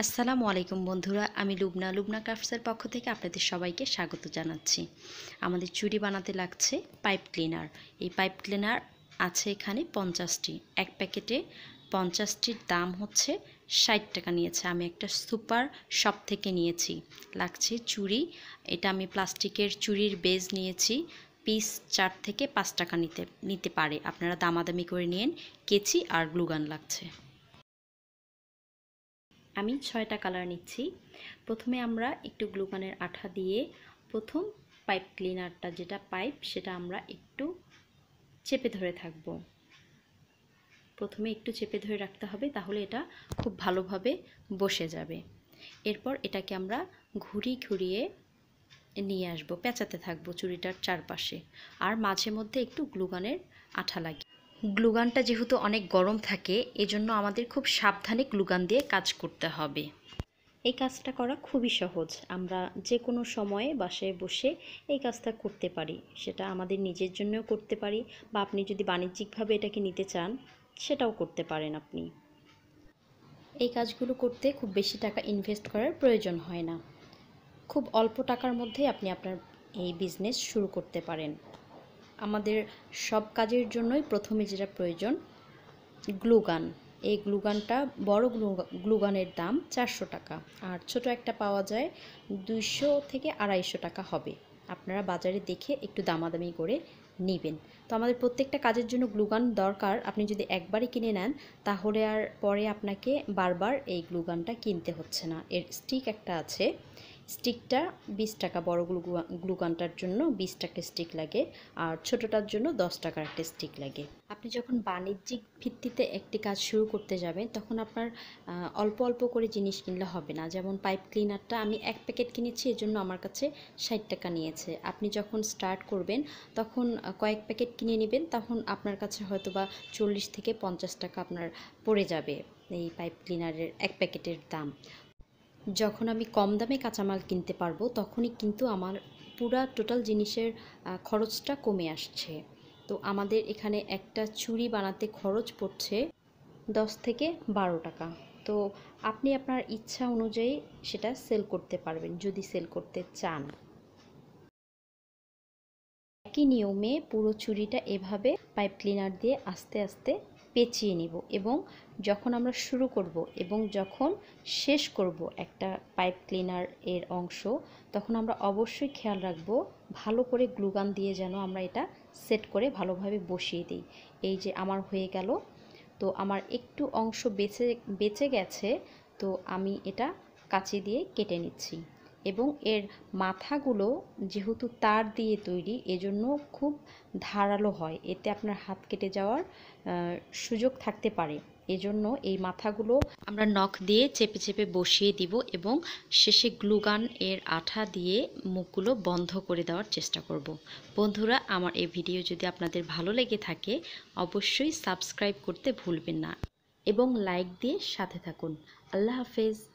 আসসালামু আলাইকুম বন্ধুরা, আমি লুবনা ক্রাফটসের পক্ষ থেকে আপনাদের সবাইকে স্বাগত জানাচ্ছি। আমাদের চুড়ি বানাতে লাগছে পাইপ ক্লিনার। এই পাইপ ক্লিনার আছে এখানে 50টি। এক প্যাকেটে 50টির দাম হচ্ছে 60 টাকা নিয়েছে। আমি একটা সুপার শপ থেকে নিয়েছি। লাগছে চুড়ি, এটা আমি প্লাস্টিকের চুড়ির বেজ নিয়েছি। পিস 4 থেকে 5 টাকা নিতে পারে, আপনারা দামাদামি করে নিন। কেচি আর গ্লুগান লাগছে। আমি 6টা কালার নিচ্ছি। প্রথমে আমরা একটু গ্লুগানের আঠা দিয়ে প্রথম পাইপ ক্লিনারটা যেটা পাইপ সেটা আমরা একটু চেপে ধরে থাকব। প্রথমে একটু চেপে ধরে রাখতে হবে, তাহলে এটা খুব ভালোভাবে বসে যাবে। এরপর এটাকে আমরা ঘুরিয়ে নিয়ে আসব, পেঁচাতে থাকবো চুড়িটার চারপাশে। আর মাঝে মধ্যে একটু গ্লুগানের আঠা লাগে। গ্লুগানটা যেহেতু অনেক গরম থাকে, এজন্য আমাদের খুব সাবধানে গ্লুগান দিয়ে কাজ করতে হবে। এই কাজটা করা খুবই সহজ, আমরা যে কোনো সময়ে বাসায় বসে এই কাজটা করতে পারি। সেটা আমাদের নিজের জন্যও করতে পারি, বা আপনি যদি বাণিজ্যিকভাবে এটাকে নিতে চান সেটাও করতে পারেন আপনি। এই কাজগুলো করতে খুব বেশি টাকা ইনভেস্ট করার প্রয়োজন হয় না। খুব অল্প টাকার মধ্যেই আপনি আপনার এই বিজনেস শুরু করতে পারেন। আমাদের সব কাজের জন্যই প্রথমে যেটা প্রয়োজন গ্লুগান। এই গ্লুগানটা বড় গ্লুগানের দাম 400 টাকা, আর ছোট একটা পাওয়া যায় 200 থেকে 250 টাকা হবে। আপনারা বাজারে দেখে একটু দামাদামি করে নেবেন। তো আমাদের প্রত্যেকটা কাজের জন্য গ্লুগান দরকার। আপনি যদি একবারই কিনে নেন তাহলে আর পরে আপনাকে বারবার এই গ্লুগানটা কিনতে হচ্ছে না। এর স্টিক একটা আছে, স্টিকটা 20 টাকা। বড় গ্লুগানটার জন্য 20 টাকা স্টিক লাগে, আর ছোটোটার জন্য 10 টাকার একটা স্টিক লাগে। আপনি যখন বাণিজ্যিক ভিত্তিতে একটি কাজ শুরু করতে যাবেন তখন আপনার অল্প অল্প করে জিনিস কিনলে হবে না। যেমন পাইপ ক্লিনারটা আমি 1 প্যাকেট কিনেছি, এজন্য আমার কাছে 60 টাকা নিয়েছে। আপনি যখন স্টার্ট করবেন তখন কয়েক প্যাকেট কিনে নেবেন, তখন আপনার কাছে হয়তো বা 40 থেকে 50 টাকা আপনার পড়ে যাবে এই পাইপ ক্লিনারের 1 প্যাকেটের দাম। যখন আমি কম দামে কাঁচামাল কিনতে পারবো তখনই কিন্তু আমার পুরা টোটাল জিনিসের খরচটা কমে আসছে। তো আমাদের এখানে একটা চুড়ি বানাতে খরচ পড়ছে 10 থেকে 12 টাকা। তো আপনি আপনার ইচ্ছা অনুযায়ী সেটা সেল করতে পারবেন যদি সেল করতে চান। একই নিয়মে পুরো চুড়িটা এভাবে পাইপ ক্লিনার দিয়ে আস্তে আস্তে পেঁচিয়ে নিব, এবং যখন আমরা শুরু করব এবং যখন শেষ করব একটা পাইপ ক্লিনার এর অংশ, তখন আমরা অবশ্যই খেয়াল রাখব ভালো করে গ্লুগান দিয়ে যেন আমরা এটা সেট করে ভালোভাবে বসিয়ে দিই। এই যে আমার হয়ে গেল, তো আমার একটু অংশ বেঁচে গেছে, তো আমি এটা কাঁচি দিয়ে কেটে নিচ্ছি। এবং এর মাথাগুলো যেহেতু তার দিয়ে তৈরি, এজন্য খুব ধারালো হয়, এতে আপনার হাত কেটে যাওয়ার সুযোগ থাকতে পারে। এজন্য এই মাথাগুলো আমরা নখ দিয়ে চেপে চেপে বসিয়ে দিব, এবং শেষে গ্লুগান এর আঠা দিয়ে মুখগুলো বন্ধ করে দেওয়ার চেষ্টা করব। বন্ধুরা, আমার এই ভিডিও যদি আপনাদের ভালো লেগে থাকে অবশ্যই সাবস্ক্রাইব করতে ভুলবেন না, এবং লাইক দিয়ে সাথে থাকুন। আল্লাহ হাফেজ।